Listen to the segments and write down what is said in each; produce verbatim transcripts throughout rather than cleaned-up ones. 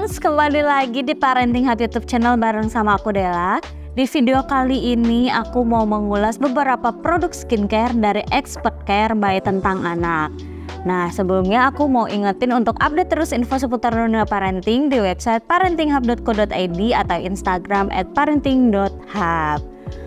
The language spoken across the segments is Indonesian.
parents, kembali lagi di Parenting Hub YouTube channel bareng sama aku Della. Di video kali ini aku mau mengulas beberapa produk skincare dari Expert Care by Tentang Anak. Nah, sebelumnya aku mau ingetin untuk update terus info seputar dunia parenting di website parenting hub dot co dot i d atau Instagram at parenting dot hub.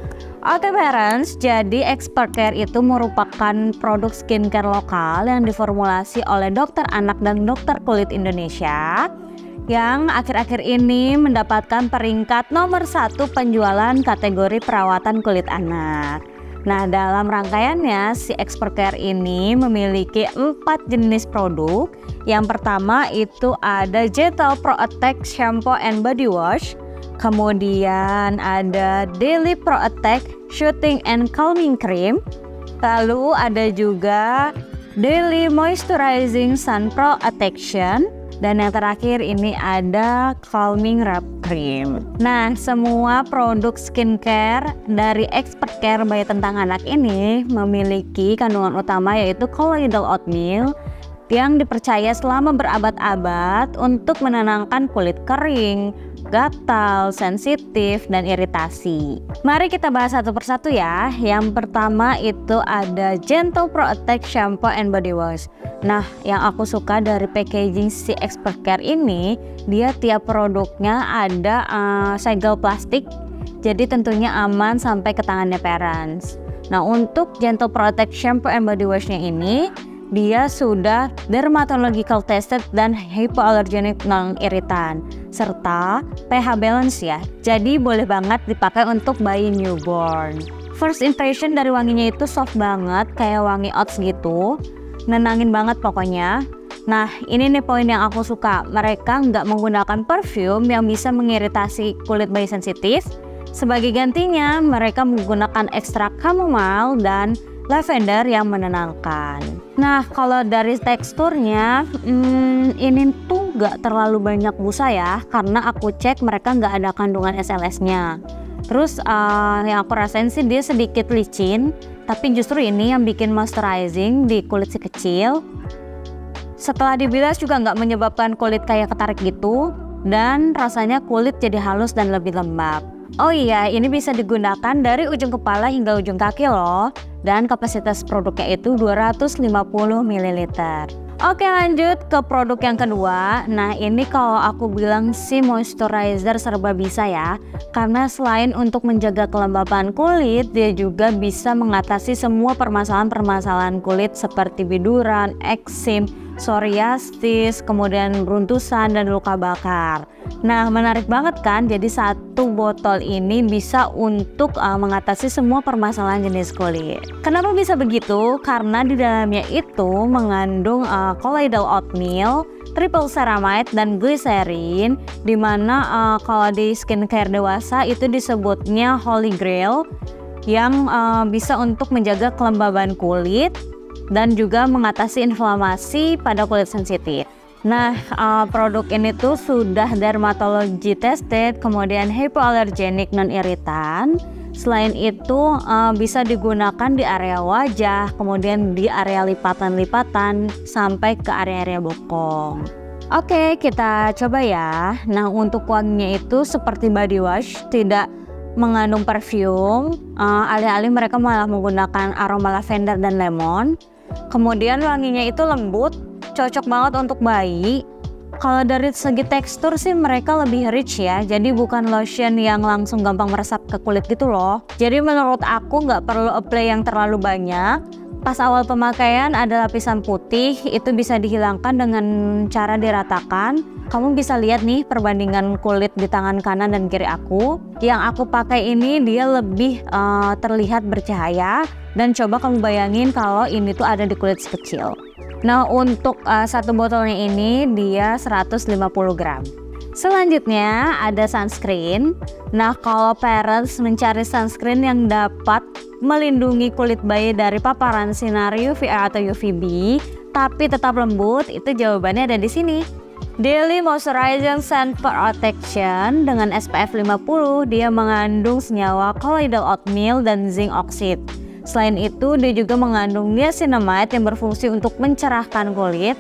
Oke parents, jadi Expert Care itu merupakan produk skincare lokal yang diformulasi oleh dokter anak dan dokter kulit Indonesia yang akhir-akhir ini mendapatkan peringkat nomor satu penjualan kategori perawatan kulit anak. Nah, dalam rangkaiannya si Expert Care ini memiliki empat jenis produk. Yang pertama itu ada Gentle Pro Attack Shampoo and Body Wash. Kemudian ada Daily Pro Attack Shooting and Calming Cream. Lalu ada juga Daily Moisturizing Sun Pro Protection. Dan yang terakhir ini ada Calming Wrap Cream. Nah, semua produk skincare dari Expert Care by Tentang Anak ini memiliki kandungan utama yaitu colloidal oatmeal yang dipercaya selama berabad-abad untuk menenangkan kulit kering, gatal, sensitif, dan iritasi. Mari kita bahas satu persatu ya. Yang pertama itu ada Gentle Pro Attack Shampoo and Body Wash. Nah, yang aku suka dari packaging si Expert Care ini, dia tiap produknya ada uh, segel plastik, jadi tentunya aman sampai ke tangannya parents. Nah, untuk Gentle Pro Attack Shampoo and Body Wash-nya ini, dia sudah dermatological tested dan hypoallergenic non-iritan serta pH balance ya, jadi boleh banget dipakai untuk bayi newborn. First impression dari wanginya itu soft banget, kayak wangi oats gitu, nenangin banget pokoknya. Nah, ini nih poin yang aku suka, mereka nggak menggunakan perfume yang bisa mengiritasi kulit bayi sensitif. Sebagai gantinya mereka menggunakan ekstrak chamomile dan lavender yang menenangkan. Nah, kalau dari teksturnya, hmm, ini tuh gak terlalu banyak busa ya, karena aku cek mereka gak ada kandungan S L S-nya. Terus uh, yang aku rasain sih dia sedikit licin, tapi justru ini yang bikin moisturizing di kulit si kecil. Setelah dibilas juga gak menyebabkan kulit kayak ketarik gitu, dan rasanya kulit jadi halus dan lebih lembab. Oh iya, ini bisa digunakan dari ujung kepala hingga ujung kaki loh. Dan kapasitas produknya itu dua ratus lima puluh mililiter. Oke, lanjut ke produk yang kedua. Nah, ini kalau aku bilang sih moisturizer serba bisa ya. Karena selain untuk menjaga kelembapan kulit, dia juga bisa mengatasi semua permasalahan-permasalahan kulit seperti biduran, eksim, psoriasis, kemudian beruntusan dan luka bakar. Nah, menarik banget kan? Jadi satu botol ini bisa untuk uh, mengatasi semua permasalahan jenis kulit. Kenapa bisa begitu? Karena di dalamnya itu mengandung uh, colloidal oatmeal, triple ceramide, dan glycerin, dimana uh, kalau di skincare dewasa itu disebutnya holy grail yang uh, bisa untuk menjaga kelembaban kulit dan juga mengatasi inflamasi pada kulit sensitif. Nah, uh, produk ini tuh sudah dermatology tested, kemudian hypoallergenic non-iritan. Selain itu uh, bisa digunakan di area wajah, kemudian di area lipatan-lipatan sampai ke area-area bokong. Oke, kita coba ya. Nah, untuk wanginya itu seperti body wash, tidak mengandung parfum. Uh, alih-alih mereka malah menggunakan aroma lavender dan lemon. Kemudian wanginya itu lembut, cocok banget untuk bayi. Kalau dari segi tekstur sih mereka lebih rich ya, jadi bukan lotion yang langsung gampang meresap ke kulit gitu loh. Jadi menurut aku nggak perlu apply yang terlalu banyak. Pas awal pemakaian ada lapisan putih, itu bisa dihilangkan dengan cara diratakan. Kamu bisa lihat nih perbandingan kulit di tangan kanan dan kiri aku. Yang aku pakai ini dia lebih uh, terlihat bercahaya. Dan coba kamu bayangin kalau ini tuh ada di kulit kecil. Nah, untuk uh, satu botolnya ini dia seratus lima puluh gram. Selanjutnya ada sunscreen. Nah, kalau parents mencari sunscreen yang dapat melindungi kulit bayi dari paparan sinar U V A atau U V B tapi tetap lembut, itu jawabannya ada di sini. Daily Moisturizing Sun Protection dengan S P F lima puluh, dia mengandung senyawa colloidal oatmeal dan zinc oxide. Selain itu, dia juga mengandung niacinamide yang berfungsi untuk mencerahkan kulit.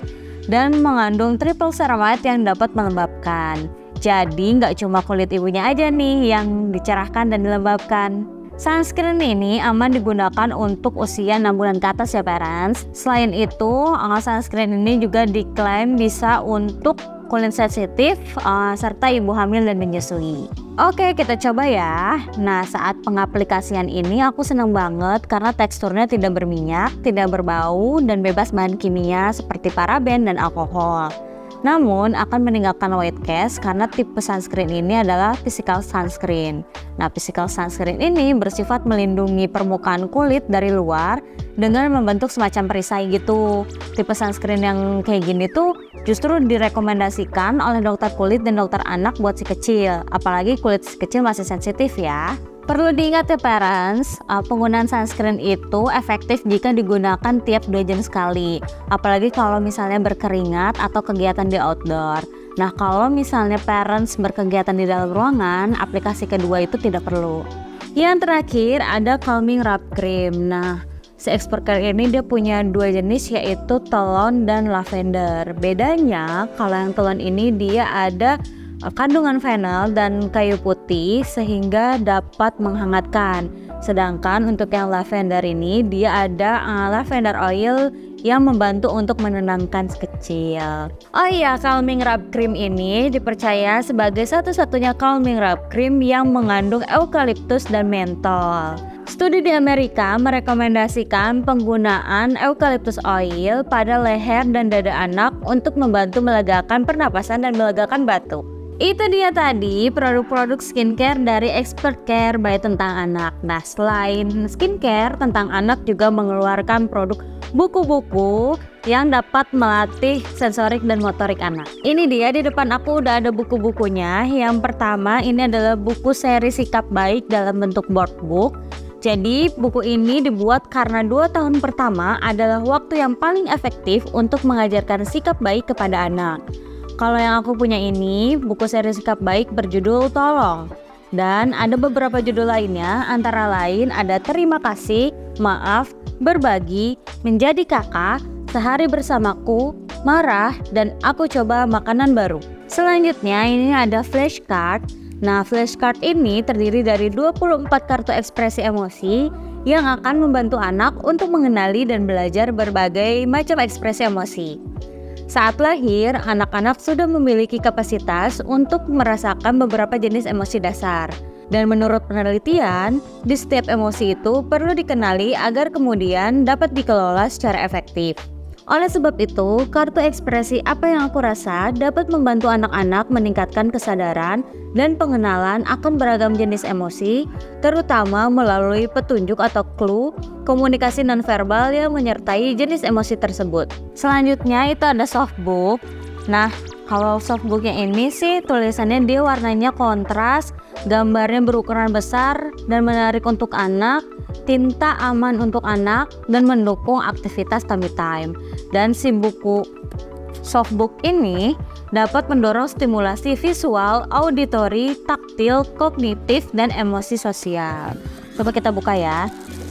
dan mengandung triple ceramide yang dapat melembabkan. Jadi nggak cuma kulit ibunya aja nih yang dicerahkan dan dilembabkan. Sunscreen ini aman digunakan untuk usia enam bulan ke atas ya parents. Selain itu, sunscreen ini juga diklaim bisa untuk kulit sensitif uh, serta ibu hamil dan menyusui. Oke, kita coba ya. Nah, saat pengaplikasian ini aku senang banget karena teksturnya tidak berminyak, tidak berbau, dan bebas bahan kimia seperti paraben dan alkohol. Namun akan meninggalkan white cast karena tipe sunscreen ini adalah physical sunscreen. Nah, physical sunscreen ini bersifat melindungi permukaan kulit dari luar dengan membentuk semacam perisai gitu. Tipe sunscreen yang kayak gini tuh justru direkomendasikan oleh dokter kulit dan dokter anak buat si kecil, apalagi kulit si kecil masih sensitif ya. Perlu diingat ya parents, uh, penggunaan sunscreen itu efektif jika digunakan tiap dua jam sekali, apalagi kalau misalnya berkeringat atau kegiatan di outdoor. Nah, kalau misalnya parents berkegiatan di dalam ruangan, aplikasi kedua itu tidak perlu. Yang terakhir ada calming rub cream. Nah, si Expert Care ini dia punya dua jenis, yaitu telon dan lavender. Bedanya kalau yang telon ini dia ada kandungan fenol dan kayu putih sehingga dapat menghangatkan. Sedangkan untuk yang lavender ini dia ada uh, lavender oil yang membantu untuk menenangkan si kecil. Oh iya, calming rub cream ini dipercaya sebagai satu-satunya calming rub cream yang mengandung eukaliptus dan mentol. Studi di Amerika merekomendasikan penggunaan eukaliptus oil pada leher dan dada anak untuk membantu melegakan pernapasan dan melegakan batuk. Itu dia tadi produk-produk skincare dari Expert Care by Tentang Anak. Nah, selain skincare, Tentang Anak juga mengeluarkan produk buku-buku yang dapat melatih sensorik dan motorik anak. Ini dia, di depan aku udah ada buku-bukunya. Yang pertama ini adalah buku seri Sikap Baik dalam bentuk board book. Jadi buku ini dibuat karena dua tahun pertama adalah waktu yang paling efektif untuk mengajarkan sikap baik kepada anak. Kalau yang aku punya ini, buku seri Sikap Baik berjudul Tolong. Dan ada beberapa judul lainnya, antara lain ada Terima Kasih, Maaf, Berbagi, Menjadi Kakak, Sehari Bersamaku, Marah, dan Aku Coba Makanan Baru. Selanjutnya ini ada flashcard. Nah, flashcard ini terdiri dari dua puluh empat kartu ekspresi emosi yang akan membantu anak untuk mengenali dan belajar berbagai macam ekspresi emosi. Saat lahir, anak-anak sudah memiliki kapasitas untuk merasakan beberapa jenis emosi dasar. Dan menurut penelitian, di setiap emosi itu perlu dikenali agar kemudian dapat dikelola secara efektif. Oleh sebab itu, kartu ekspresi apa yang aku rasa dapat membantu anak-anak meningkatkan kesadaran dan pengenalan akan beragam jenis emosi, terutama melalui petunjuk atau clue komunikasi nonverbal yang menyertai jenis emosi tersebut. Selanjutnya itu ada softbook. Nah, kalau softbooknya ini sih tulisannya dia warnanya kontras, gambarnya berukuran besar dan menarik untuk anak, tinta aman untuk anak, dan mendukung aktivitas tummy time. Dan si buku softbook ini dapat mendorong stimulasi visual, auditori, taktil, kognitif, dan emosi sosial. Coba kita buka ya.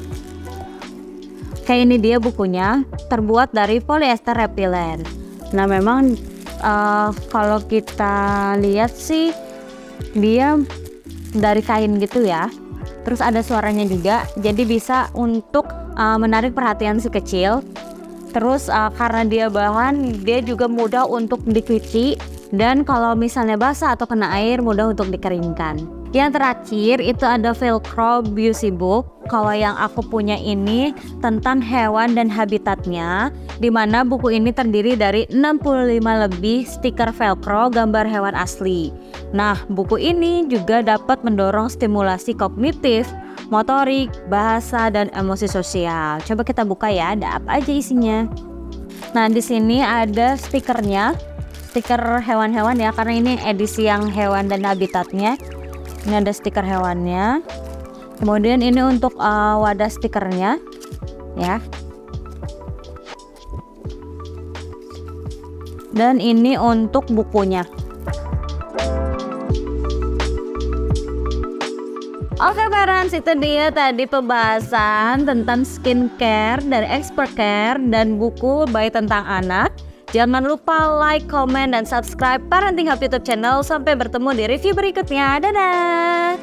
Kayak ini dia bukunya, terbuat dari polyester repellent. Nah, memang uh, kalau kita lihat sih dia dari kain gitu ya. Terus ada suaranya juga, jadi bisa untuk uh, menarik perhatian si kecil. Terus uh, karena dia bahan, dia juga mudah untuk dicuci, dan kalau misalnya basah atau kena air mudah untuk dikeringkan. Yang terakhir itu ada Velcro Beauty Book. Kalau yang aku punya ini tentang hewan dan habitatnya, dimana buku ini terdiri dari enam puluh lima lebih stiker Velcro gambar hewan asli. Nah, buku ini juga dapat mendorong stimulasi kognitif, motorik, bahasa, dan emosi sosial. Coba kita buka ya, ada apa aja isinya. Nah, di sini ada stikernya, stiker hewan-hewan ya, karena ini edisi yang hewan dan habitatnya. Ini ada stiker hewannya. Kemudian ini untuk uh, wadah stikernya, ya. Dan ini untuk bukunya. Oke parents, itu dia tadi pembahasan tentang skincare dari Expert Care dan buku bayi tentang anak Jangan lupa like, comment, dan subscribe Parenting Hub YouTube channel. Sampai bertemu di review berikutnya. Dadah!